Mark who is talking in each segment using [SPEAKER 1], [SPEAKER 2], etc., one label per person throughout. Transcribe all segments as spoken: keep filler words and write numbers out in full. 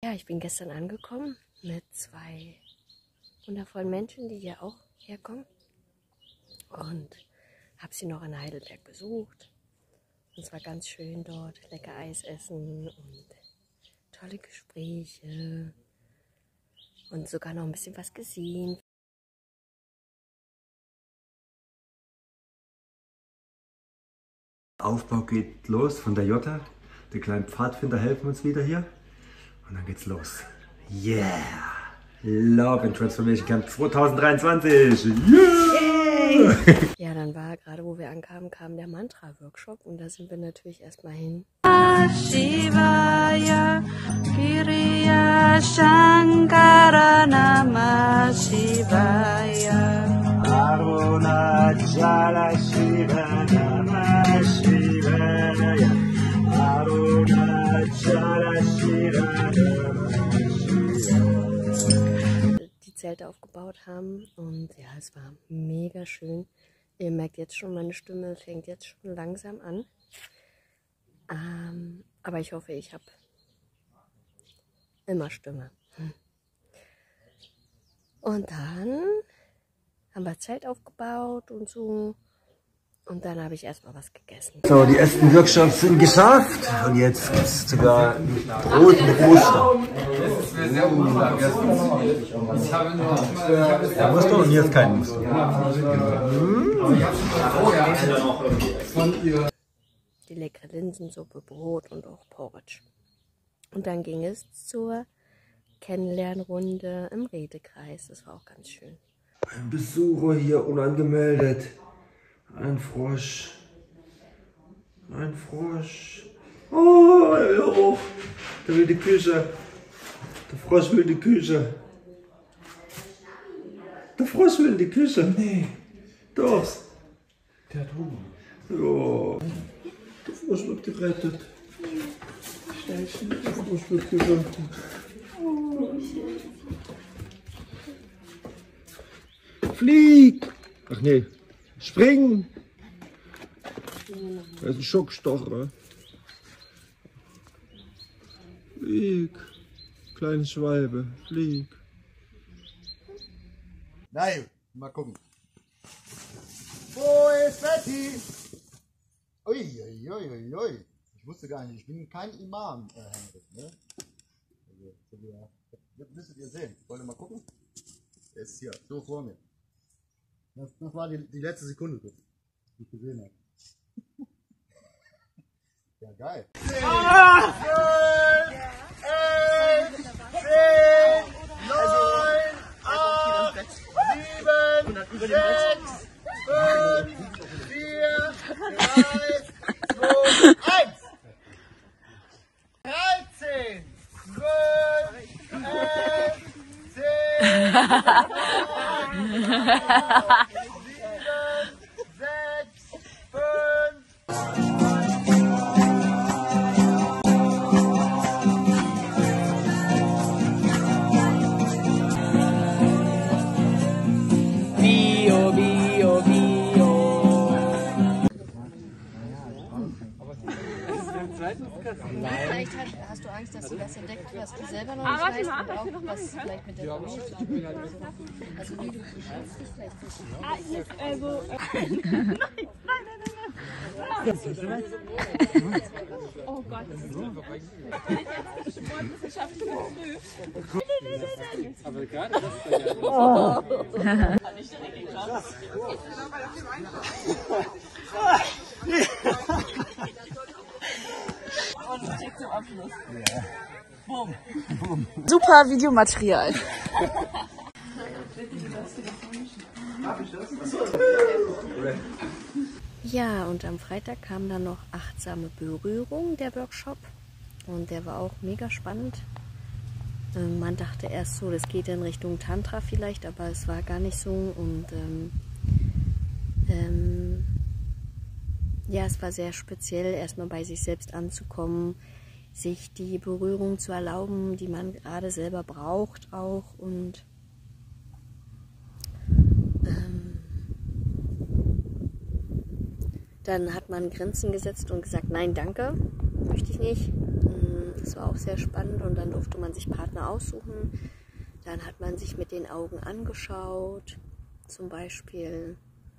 [SPEAKER 1] Ja, ich bin gestern angekommen mit zwei wundervollen Menschen, die hier auch herkommen. Und habe sie noch in Heidelberg besucht. Und es war ganz schön dort, lecker Eis essen und tolle Gespräche. Und sogar noch ein bisschen was gesehen.
[SPEAKER 2] Aufbau geht los von der Jota. Die kleinen Pfadfinder helfen uns wieder hier. Und dann geht's los. Yeah! Love and Transformation Camp zwanzig dreiundzwanzig! Yeah!
[SPEAKER 1] Ja, dann war gerade, wo wir ankamen, kam der Mantra-Workshop. Und da sind wir natürlich erstmal hin.
[SPEAKER 3] Shivaya, Kiriya Shankara Namah Shivaya.
[SPEAKER 2] Arunachala Shiva Namah Shivaya. Arunachala Shiva Namah Shivaya.
[SPEAKER 1] Die Zelte aufgebaut haben und ja, es war mega schön. Ihr merkt jetzt schon, meine Stimme fängt jetzt schon langsam an. Ähm, aber ich hoffe, ich habe immer Stimme. Und dann haben wir Zelt aufgebaut und so. Und dann habe ich erstmal was gegessen.
[SPEAKER 2] So, die ersten Workshops sind geschafft. Und jetzt gibt es sogar Brot mit Ostern. Ja, Muster und jetzt kein Muster.
[SPEAKER 1] Die leckere Linsensuppe, Brot und auch Porridge. Und dann ging es zur Kennenlernrunde im Redekreis. Das war auch ganz schön.
[SPEAKER 2] Ein Besucher hier unangemeldet. Ein Frosch. Ein Frosch. Oh, hör auf. Der will die Küche. Der Frosch will die Küche. Der Frosch will die Küche. Nee. Doch. Der hat Hunger. Ja. Der Frosch wird gerettet. Der Frosch wird gerettet. Flieg! Ach nee. Springen! Das ist ein Schockstocher. Flieg! Kleine Schwalbe, flieg!
[SPEAKER 4] Nein, mal gucken. Wo ist Betty? Ui, ui, ui, ui. Ich wusste gar nicht, ich bin kein Imam, äh, Henrik, ne? Also, so wie, das müsstet ihr sehen. Wollt ihr mal gucken? Der ist hier, so vor mir. Das, das war die, die letzte Sekunde, die ich gesehen habe. Ja, geil. Ah! elf, zehn, neun, acht, sieben, sechs, fünf, vier, drei, zwei, eins. dreizehn, zwölf, elf, zehn,
[SPEAKER 3] Bio, Bio, Bio.
[SPEAKER 1] Vielleicht hast du Angst, dass du das entdeckt, was du selber noch nicht weißt und auch was vielleicht mit der Familie zu tun hat. Also wie du beschreibst dich vielleicht nicht.
[SPEAKER 5] Ah, ich muss also... Nein, nein, nein, nein. Oh Gott, das ist so. Bin ich jetzt Sportwissenschaftler früh? Nein, nein, nein, nein. Aber gerade das ist ja... Oh. Hat nicht direkt geklappt. Und direkt zum Abschluss. Ja. Boom. Boom.
[SPEAKER 3] Super Videomaterial.
[SPEAKER 1] Ja, und am Freitag kam dann noch achtsame Berührung, der Workshop. Und der war auch mega spannend. Ähm, man dachte erst so, das geht in Richtung Tantra vielleicht, aber es war gar nicht so. Und ähm, ähm, ja, es war sehr speziell, erstmal bei sich selbst anzukommen, sich die Berührung zu erlauben, die man gerade selber braucht auch. Und ähm, dann hat man Grenzen gesetzt und gesagt, nein, danke, möchte ich nicht. Das war auch sehr spannend und dann durfte man sich Partner aussuchen. Dann hat man sich mit den Augen angeschaut, zum Beispiel.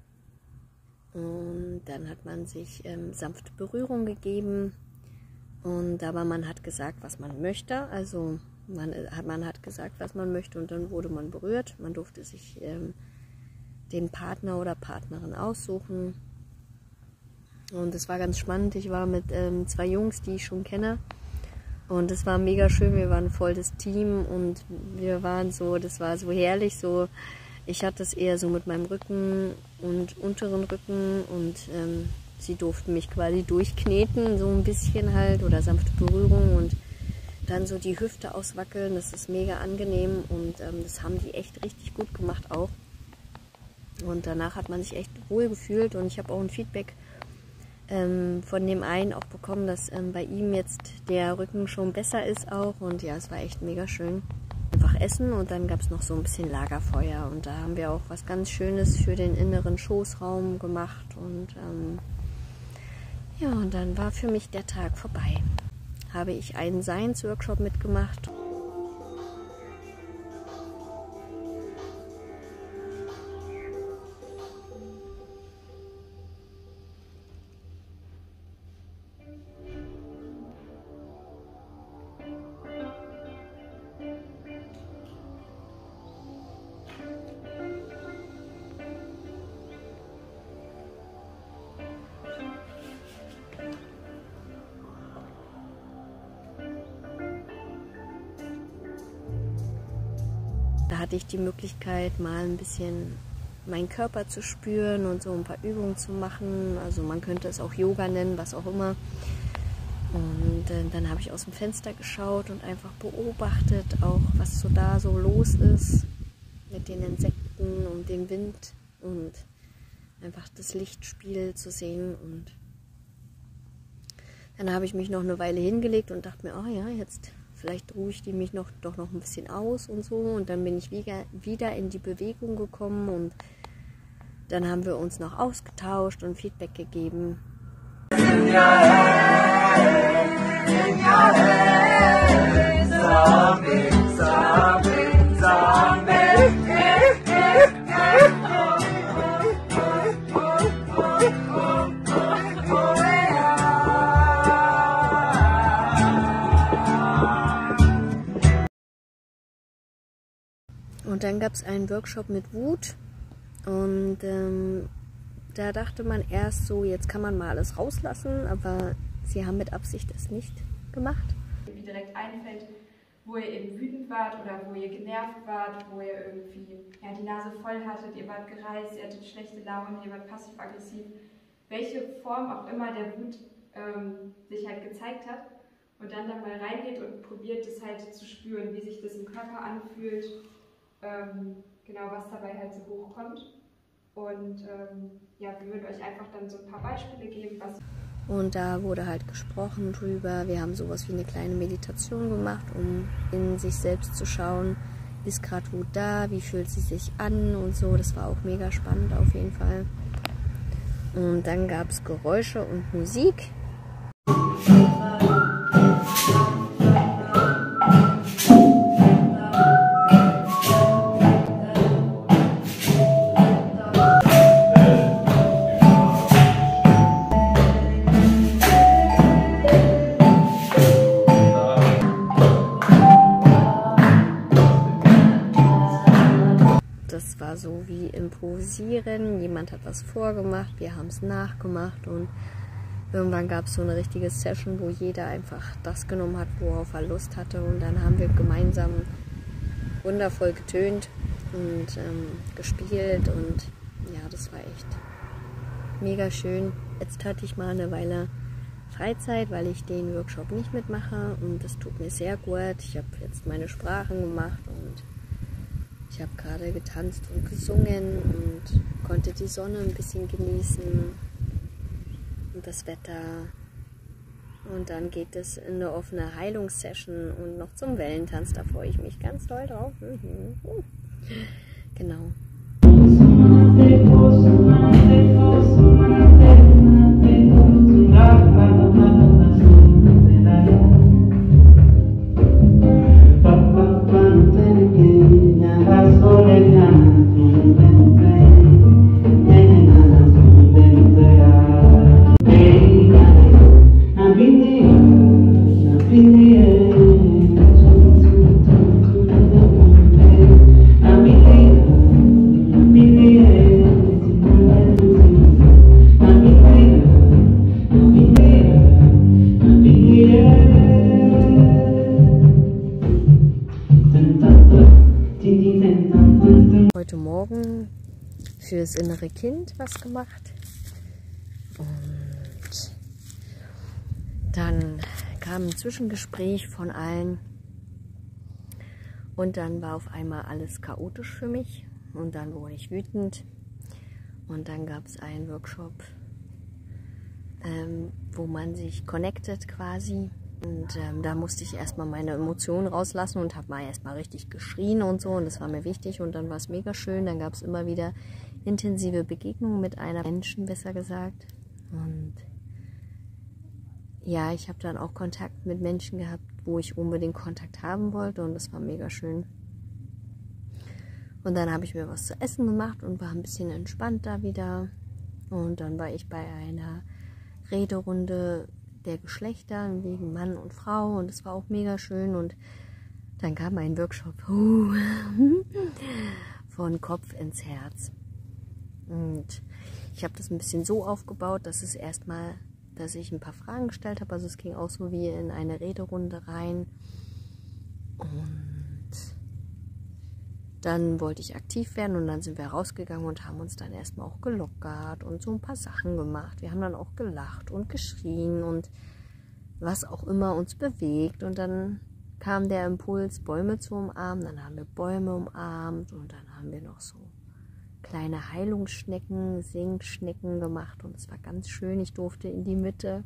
[SPEAKER 1] Und dann hat man sich ähm, sanfte Berührung gegeben. Und aber man hat gesagt, was man möchte. Also man, man hat gesagt, was man möchte und dann wurde man berührt. Man durfte sich ähm, den Partner oder Partnerin aussuchen. Und es war ganz spannend. Ich war mit ähm, zwei Jungs, die ich schon kenne. Und es war mega schön. Wir waren voll das Team und wir waren so, das war so herrlich. So, ich hatte es eher so mit meinem Rücken und unteren Rücken und ähm, sie durften mich quasi durchkneten, so ein bisschen halt, oder sanfte Berührung und dann so die Hüfte auswackeln. Das ist mega angenehm und ähm, das haben die echt richtig gut gemacht auch. Und danach hat man sich echt wohl gefühlt und ich habe auch ein Feedback ähm, von dem einen auch bekommen, dass ähm, bei ihm jetzt der Rücken schon besser ist auch. Und ja, es war echt mega schön. Einfach essen und dann gab es noch so ein bisschen Lagerfeuer und da haben wir auch was ganz Schönes für den inneren Schoßraum gemacht. Und ähm, ja, und dann war für mich der Tag vorbei. Habe ich einen Science-Workshop mitgemacht. Da hatte ich die Möglichkeit, mal ein bisschen meinen Körper zu spüren und so ein paar Übungen zu machen. Also man könnte es auch Yoga nennen, was auch immer. Und äh, dann habe ich aus dem Fenster geschaut und einfach beobachtet, auch was so da so los ist mit den Insekten und dem Wind und einfach das Lichtspiel zu sehen. Und dann habe ich mich noch eine Weile hingelegt und dachte mir, oh ja, jetzt vielleicht ruhe ich die mich noch, doch noch ein bisschen aus und so. Und dann bin ich wieder, wieder in die Bewegung gekommen und dann haben wir uns noch ausgetauscht und Feedback gegeben. Und dann gab es einen Workshop mit Wut und ähm, da dachte man erst so, jetzt kann man mal alles rauslassen, aber sie haben mit Absicht es nicht gemacht.
[SPEAKER 5] Wie direkt einfällt, wo ihr eben wütend wart oder wo ihr genervt wart, wo ihr irgendwie ja, die Nase voll hattet, ihr wart gereizt, ihr hattet schlechte Laune, ihr wart passiv-aggressiv, welche Form auch immer der Wut ähm, sich halt gezeigt hat und dann da mal reingeht und probiert es halt zu spüren, wie sich das im Körper anfühlt. Ähm, genau, was dabei halt so hochkommt. Und ähm, ja, wir würden euch einfach dann so ein paar Beispiele geben, was.
[SPEAKER 1] Und da wurde halt gesprochen drüber. Wir haben sowas wie eine kleine Meditation gemacht, um in sich selbst zu schauen, ist gerade Wut da, wie fühlt sie sich an und so. Das war auch mega spannend auf jeden Fall. Und dann gab es Geräusche und Musik. Das war so wie Improvisieren, jemand hat was vorgemacht, wir haben es nachgemacht und irgendwann gab es so eine richtige Session, wo jeder einfach das genommen hat, worauf er Lust hatte und dann haben wir gemeinsam wundervoll getönt und ähm, gespielt und ja, das war echt mega schön. Jetzt hatte ich mal eine Weile Freizeit, weil ich den Workshop nicht mitmache und das tut mir sehr gut. Ich habe jetzt meine Sprachen gemacht und ich habe gerade getanzt und gesungen und konnte die Sonne ein bisschen genießen und das Wetter. Und dann geht es in eine offene Heilungssession und noch zum Wellentanz. Da freue ich mich ganz doll drauf. Mhm. Genau. heute Morgen fürs innere Kind was gemacht. Und dann kam ein Zwischengespräch von allen. Und dann war auf einmal alles chaotisch für mich. Und dann wurde ich wütend. Und dann gab es einen Workshop, ähm, wo man sich connectet quasi. Und ähm, da musste ich erstmal meine Emotionen rauslassen und habe mal erstmal richtig geschrien und so. Und das war mir wichtig. Und dann war es mega schön. Dann gab es immer wieder intensive Begegnungen mit einer Menschen, besser gesagt. Und ja, ich habe dann auch Kontakt mit Menschen gehabt, wo ich unbedingt Kontakt haben wollte. Und das war mega schön. Und dann habe ich mir was zu essen gemacht und war ein bisschen entspannter wieder. Und dann war ich bei einer Rederunde der Geschlechter wegen Mann und Frau und es war auch mega schön. Und dann kam ein Workshop uh, von Kopf ins Herz. Und ich habe das ein bisschen so aufgebaut, dass es erstmal, dass ich ein paar Fragen gestellt habe. Also es ging auch so wie in eine Rederunde rein. Und dann wollte ich aktiv werden und dann sind wir rausgegangen und haben uns dann erstmal auch gelockert und so ein paar Sachen gemacht. Wir haben dann auch gelacht und geschrien und was auch immer uns bewegt. Und dann kam der Impuls, Bäume zu umarmen. Dann haben wir Bäume umarmt und dann haben wir noch so kleine Heilungsschnecken, Singschnecken gemacht und es war ganz schön. Ich durfte in die Mitte.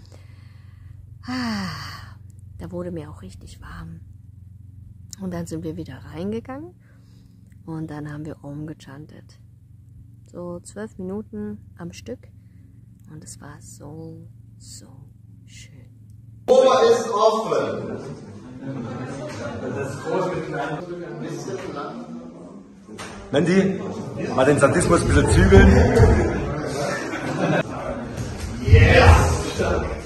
[SPEAKER 1] Ah, da wurde mir auch richtig warm. Und dann sind wir wieder reingegangen. Und dann haben wir Om gechantet. So zwölf Minuten am Stück. Und es war so, so schön.
[SPEAKER 4] Ohr ist offen.
[SPEAKER 6] Mandy, mal den Sadismus ein bisschen zügeln.
[SPEAKER 4] Yes!